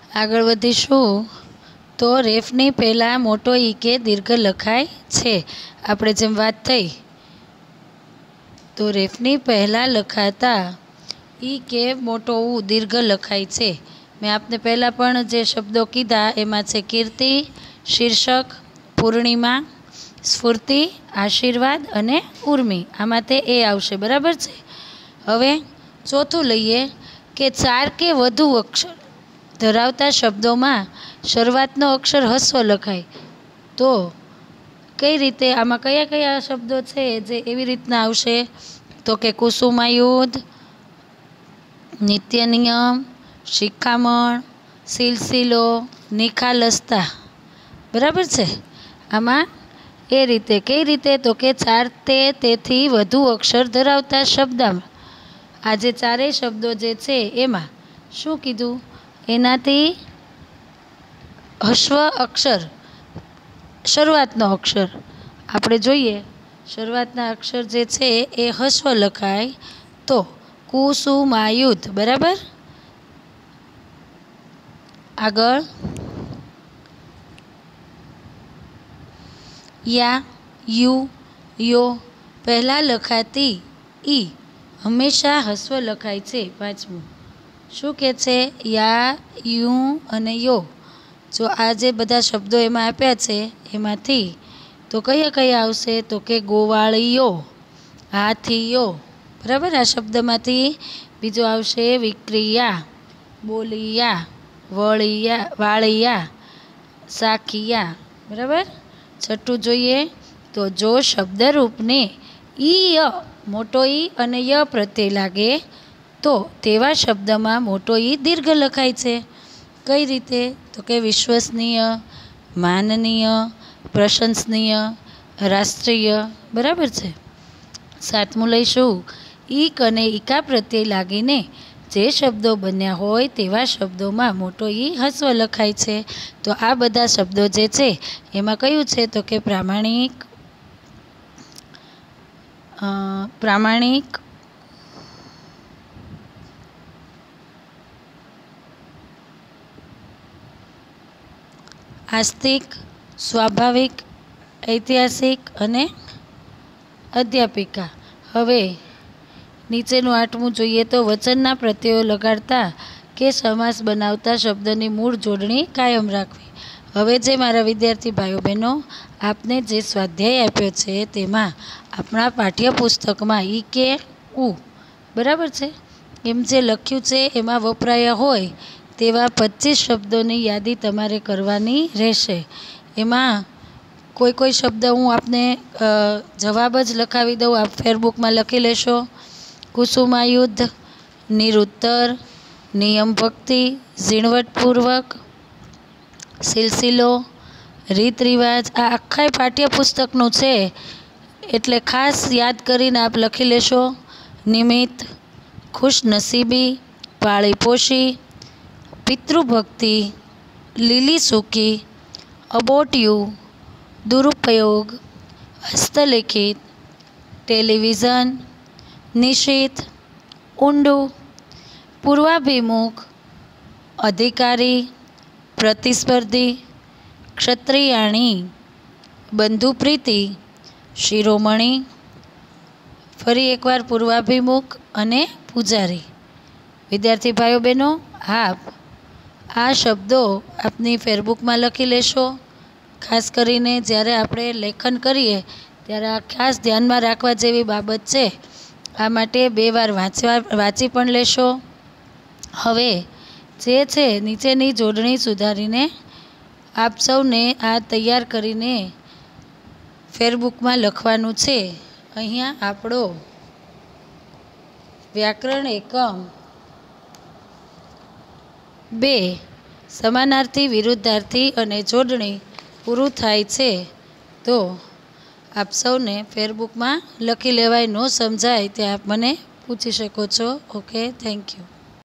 આગળ વધીશું તો રેફની પહેલાં મોટો ઈ કે દીર્ઘ લખાય છે। આપણે જેમ વાત થઈ તો રેફની પહેલાં લખાતા ઈ કે મોટો ઉ દીર્ઘ લખાય છે। મેં આપને પહેલાં પણ જે શબ્દો કીધા એમાં છે કીર્તિ, શીર્ષક, પૂર્ણિમા, સ્ફૂર્તિ, આશીર્વાદ અને ઉર્મી। આમાં તે એ આવશે, બરાબર છે। હવે ચોથું લઈએ કે 4 કે વધુ અક્ષર ધરાવતા શબ્દોમાં શરૂઆતનો અક્ષર હસ્વ લખાય તો કઈ રીતે, આમાં કયા કયા શબ્દો છે જે એવી રીતના આવશે તો કે કુસુમાયુધ, નિત્ય નિયમ, શિખામણ, સિલસિલો, નિખાલસતા, બરાબર છે। આમાં એ રીતે કઈ રીતે તો કે 4 તેથી વધુ અક્ષર ધરાવતા શબ્દમાં આ જે ચારેય શબ્દો જે છે એમાં શું કીધું, એનાથી હસ્વ અક્ષર શરૂઆતનો અક્ષર આપણે જોઈએ, શરૂઆતના અક્ષર જે છે એ હસ્વ લખાય તો કુસુમાયુધ, બરાબર। આગળ યા, યુ, યો પહેલાં લખાતી ઈ હંમેશા હસ્વ લખાય છે। પાંચમું શું કહે છે, યા, યુ અને યો, જો આ જે બધા શબ્દો એમાં આપ્યા છે એમાંથી તો કયા કયા આવશે તો કે ગોવાળીયો, હાથીયો, બરાબર। આ શબ્દમાંથી બીજો આવશે વિક્રિયા, બોલિયા, વાળિયા, સાખિયા, બરાબર। છઠ્ઠું જોઈએ તો જો શબ્દરૂપને ઈ ય મોટો ઈ અને ય પ્રત્યય લાગે તો તેવા શબ્દમાં મોટો ઈ દીર્ઘ લખાય છે। કઈ રીતે તો કે વિશ્વસનીય, માનનીય, પ્રશંસનીય, રાષ્ટ્રીય, બરાબર છે। સાતમું લઈશું ઈક અને ઈકા પ્રત્યય લાગીને જે શબ્દો બન્યા હોય તેવા શબ્દોમાં મોટો ઈ હસ્વ લખાય છે। તો આ બધા શબ્દો જે છે એમાં કયું છે તો કે પ્રામાણિક, આસ્તિક, સ્વાભાવિક, ઐતિહાસિક અને અધ્યાપિકા। હવે નીચેનું 8મું જોઈએ તો વચનના પ્રત્યયો લગાડતા કે સમાસ બનાવતા શબ્દની મૂળ જોડણી કાયમ રાખવી। હવે જે મારા વિદ્યાર્થી ભાઈઓ બહેનો આપને જે સ્વાધ્યાય આપ્યો છે તેમાં આપણા પાઠ્યપુસ્તકમાં ઈ કે ઉ, બરાબર છે, એમ જે લખ્યું છે એમાં વપરાયા હોય તેવા 25 શબ્દોની યાદી તમારે કરવાની રહેશે। એમાં કોઈ શબ્દ હું આપને જવાબ જ લખાવી દઉં, આપ ફેરબુકમાં લખી લેશો। કુસુમાયુદ્ધ, નિરુત્તર, નિયમ ભક્તિ, ઝીણવટપૂર્વક, સિલસિલો, રીત રિવાજ, આ આખા પાઠ્યપુસ્તકનું છે એટલે ખાસ યાદ કરીને આપ લખી લેશો। નિમિત્ત, ખુશનસીબી, પાળીપોશી, પિતૃભક્તિ, લીલી સૂકી, અબોટ યુ, દુરુપયોગ, હસ્તલિખિત, ટેલિવિઝન, નિશિત, ઊંડું, પૂર્વાભિમુખ, અધિકારી, પ્રતિસ્પર્ધી, ક્ષત્રિયાણી, બંધુપ્રીતિ, શિરોમણી, ફરી એકવાર પૂર્વાભિમુખ અને પૂજારી। વિદ્યાર્થી ભાઈઓ બહેનો આપ આ શબ્દો આપની ફેરબુકમાં લખી લેશો। ખાસ કરીને જ્યારે આપણે લેખન કરીએ ત્યારે આ ખાસ ધ્યાનમાં રાખવા જેવી બાબત છે, આ માટે 2 વાર વાંચી પણ લેશો। હવે જે છે નીચેની જોડણી સુધારીને આપ સૌને આ તૈયાર કરીને ફેરબુકમાં લખવાનું છે। અહીંયા આપણો વ્યાકરણ એકમ 2 સમાનાર્થી, વિરુદ્ધાર્થી અને જોડણી પૂરું થાય છે। તો આપ સૌને ફેરબુકમાં લખી લેવાય, ન સમજાય તે આપ મને પૂછી શકો છો। Okay, thank you.